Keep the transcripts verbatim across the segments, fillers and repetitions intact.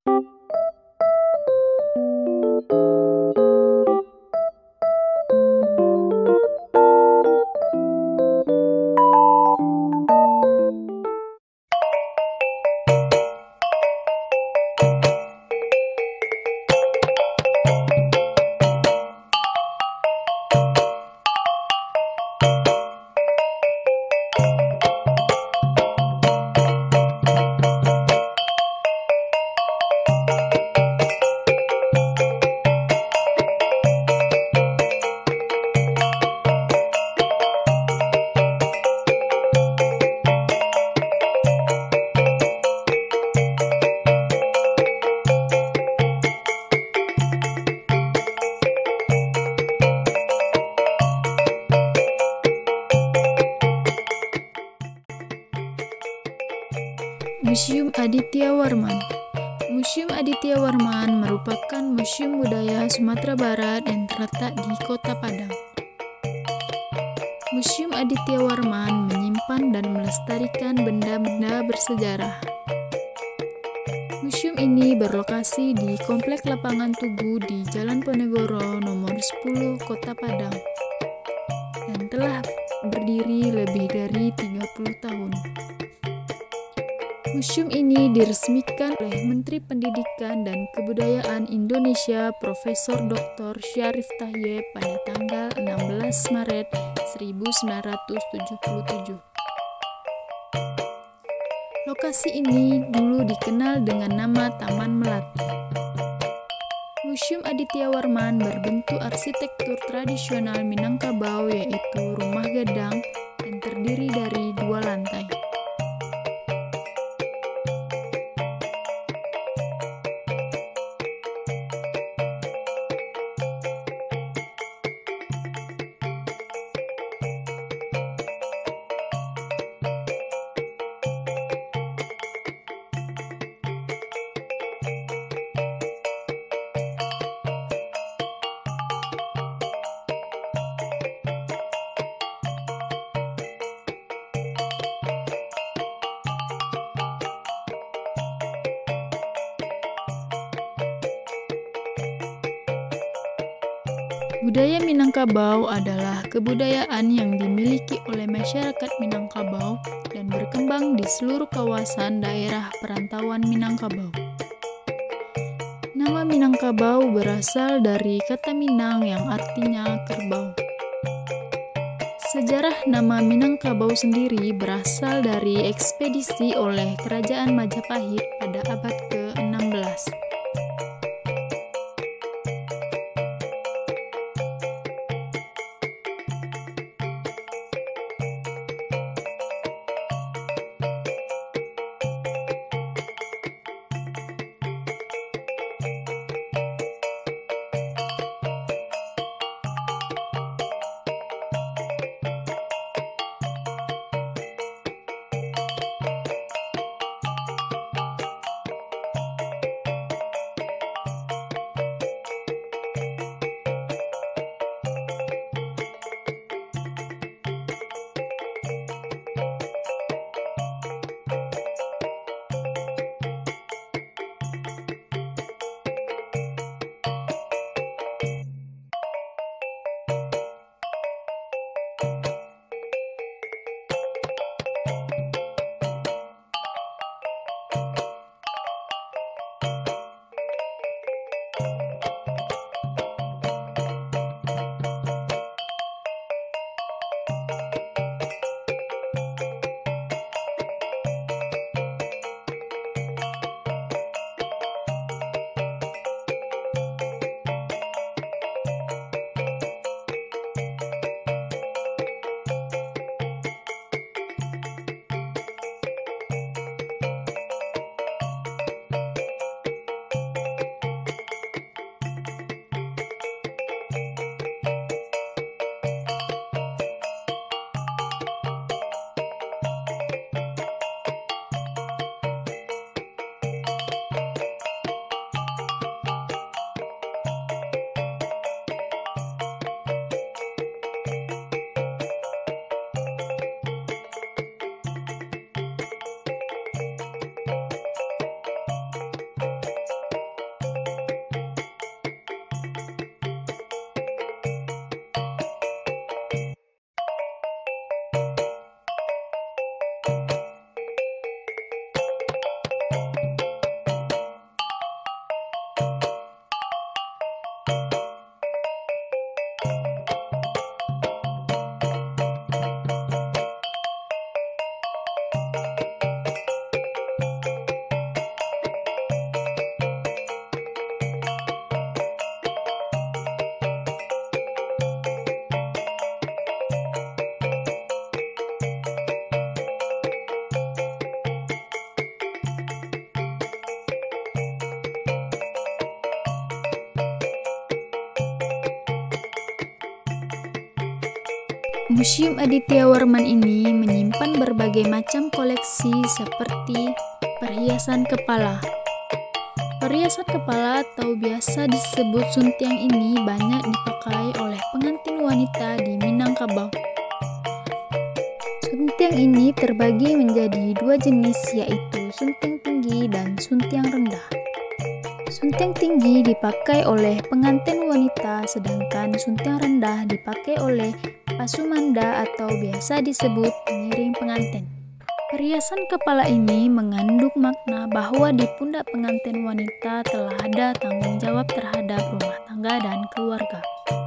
Museum Aditya Warman. Museum Aditya Warman merupakan museum budaya Sumatera Barat yang terletak di Kota Padang. Museum Aditya Warman menyimpan dan melestarikan benda-benda bersejarah. Museum ini berlokasi di Komplek Lapangan Tugu di Jalan Ponegoro nomor sepuluh Kota Padang dan telah berdiri lebih dari tiga puluh tahun. Museum ini diresmikan oleh Menteri Pendidikan dan Kebudayaan Indonesia Profesor Doktor Syarif Tahye pada tanggal enam belas Maret seribu sembilan ratus tujuh puluh tujuh. Lokasi ini dulu dikenal dengan nama Taman Melati. Museum Aditya Warman berbentuk arsitektur tradisional Minangkabau, yaitu rumah gadang yang terdiri dari dua lantai. Budaya Minangkabau adalah kebudayaan yang dimiliki oleh masyarakat Minangkabau dan berkembang di seluruh kawasan daerah perantauan Minangkabau. Nama Minangkabau berasal dari kata Minang yang artinya kerbau. Sejarah nama Minangkabau sendiri berasal dari ekspedisi oleh Kerajaan Majapahit pada abad ke enam belas. Museum Aditya Warman ini menyimpan berbagai macam koleksi seperti perhiasan kepala. Perhiasan kepala atau biasa disebut suntiang ini banyak dipakai oleh pengantin wanita di Minangkabau. Suntiang ini terbagi menjadi dua jenis, yaitu suntiang tinggi dan suntiang rendah. Suntiang tinggi dipakai oleh pengantin wanita, sedangkan suntiang rendah dipakai oleh pasumanda atau biasa disebut pengiring pengantin. Perhiasan kepala ini mengandung makna bahwa di pundak pengantin wanita telah ada tanggung jawab terhadap rumah tangga dan keluarga.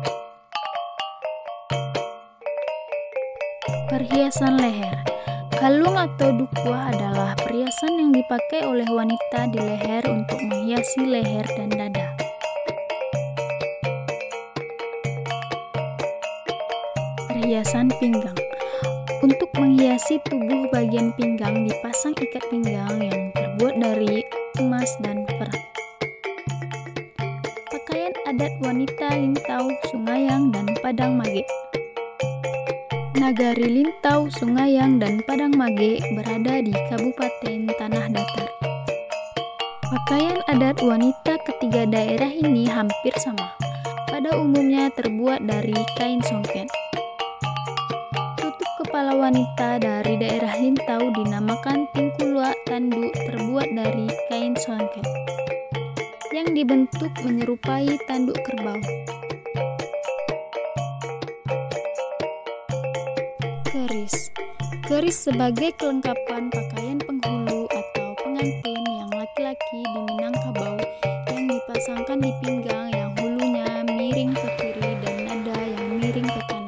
Perhiasan leher. Kalung atau dukuah adalah perhiasan yang dipakai oleh wanita di leher untuk menghiasi leher dan dada. Perhiasan pinggang. Untuk menghiasi tubuh bagian pinggang dipasang ikat pinggang yang terbuat dari emas dan perak. Pakaian adat wanita Lintau, Sungayang, dan Padang Mage. Nagari Lintau, Sungayang, dan Padang Mage berada di Kabupaten Tanah Datar. Pakaian adat wanita ketiga daerah ini hampir sama. Pada umumnya terbuat dari kain songket. Kepala wanita dari daerah Lintau dinamakan tingkulua tanduk, terbuat dari kain songket yang dibentuk menyerupai tanduk kerbau. Keris. Keris sebagai kelengkapan pakaian penghulu atau pengantin yang laki-laki di Minangkabau yang dipasangkan di pinggang yang hulunya miring ke kiri dan nada yang miring ke kanan.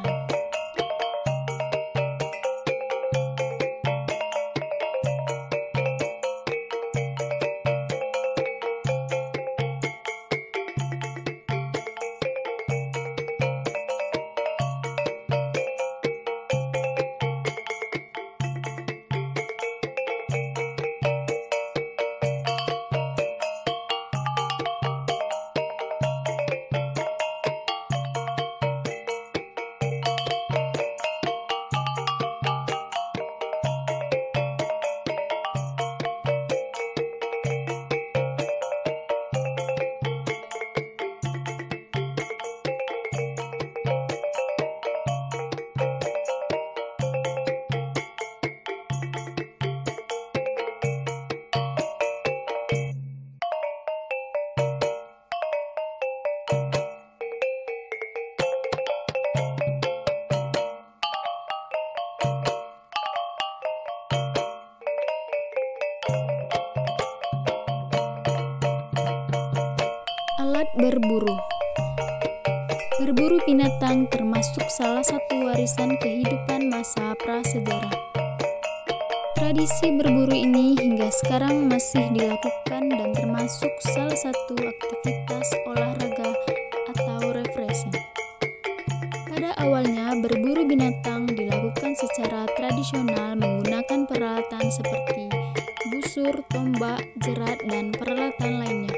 Alat berburu. Berburu binatang termasuk salah satu warisan kehidupan masa prasejarah. Tradisi berburu ini hingga sekarang masih dilakukan dan termasuk salah satu aktivitas olahraga atau refreshing. Pada awalnya, berburu binatang dilakukan secara tradisional menggunakan peralatan seperti busur, tombak, jerat, dan peralatan lainnya.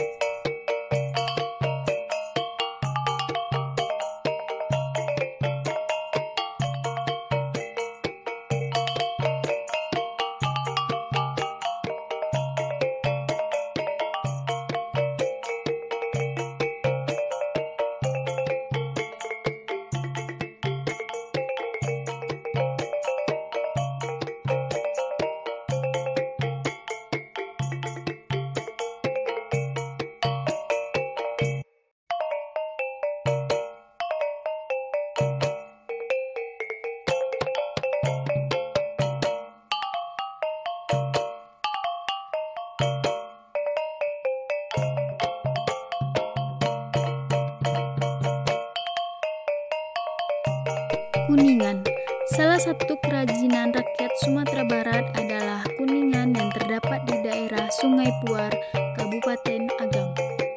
Kuningan. Salah satu kerajinan rakyat Sumatera Barat adalah kuningan yang terdapat di daerah Sungai Puar, Kabupaten Agam.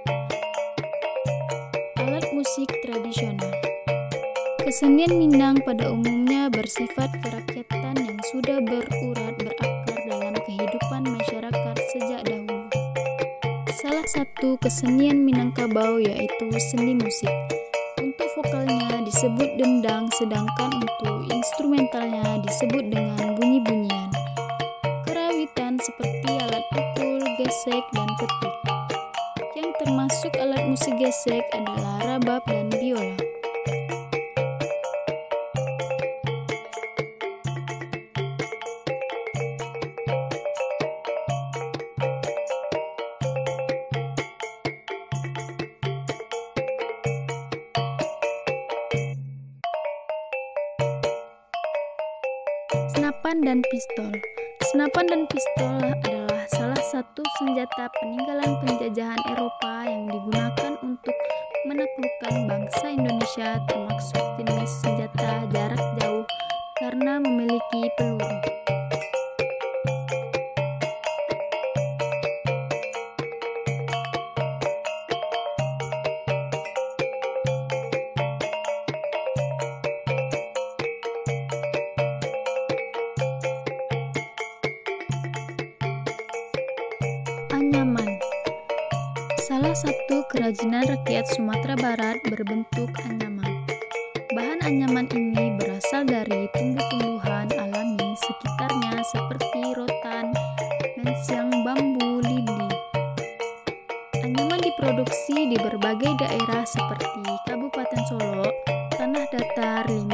Alat musik tradisional. Kesenian Minang pada umumnya bersifat kerakyatan yang sudah berurat berakar dalam kehidupan masyarakat sejak dahulu. Salah satu kesenian Minangkabau yaitu seni musik. Untuk vokalnya disebut dendang, sedangkan untuk instrumentalnya disebut dengan bunyi-bunyian. Kerawitan seperti alat pukul, gesek, dan petik. Yang termasuk alat musik gesek adalah rabab dan biola. Senapan dan pistol. Senapan dan pistol adalah salah satu senjata peninggalan penjajahan Eropa yang digunakan untuk menaklukkan bangsa Indonesia, termasuk jenis senjata jarak jauh karena memiliki peluru. Anyaman. Salah satu kerajinan rakyat Sumatera Barat berbentuk anyaman. Bahan anyaman ini berasal dari tumbuh-tumbuhan alami sekitarnya seperti rotan, mensiang, bambu, lidi. Anyaman diproduksi di berbagai daerah seperti Kabupaten Solo, Tanah Datar, Lima